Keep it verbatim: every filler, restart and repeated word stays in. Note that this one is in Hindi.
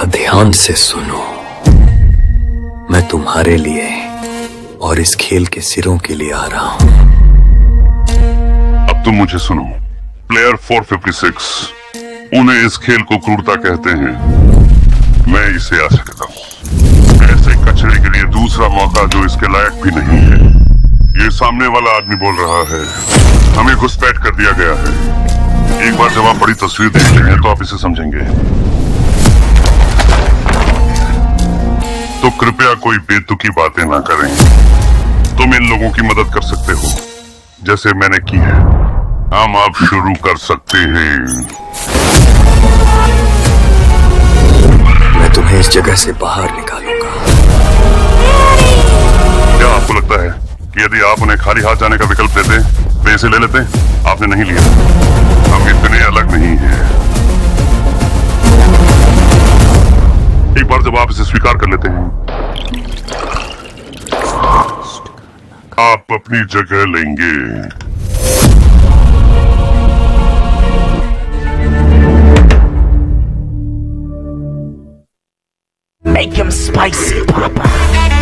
जरा ध्यान से सुनो, मैं तुम्हारे लिए और इस खेल के सिरों के लिए आ रहा हूं। अब तुम मुझे सुनो, प्लेयर चार सौ छप्पन, उन्हें इस खेल को क्रूरता कहते हैं, मैं इसे असहता हूं। ऐसे कचरे के लिए दूसरा मौका जो इसके लायक भी नहीं है। ये सामने वाला आदमी बोल रहा है, हमें घुसपैठ कर दिया गया है। एक बार जब आप बड़ी तस्वीर देखते हैं तो आप इसे समझेंगे। तो कृपया कोई बेतुकी बातें ना करें। तुम इन लोगों की मदद कर सकते हो जैसे मैंने की है। हम अब शुरू कर सकते हैं। मैं तुम्हें इस जगह से बाहर निकालूंगा। क्या आपको लगता है कि यदि आप उन्हें खाली हाथ जाने का विकल्प देते वे इसे ले लेते? आपने नहीं लिया। हम इतने अलग नहीं हैं। एक बार जब आप इसे स्वीकार कर लेते हैं, आप अपनी जगह लेंगे। Make him spicy, Papa.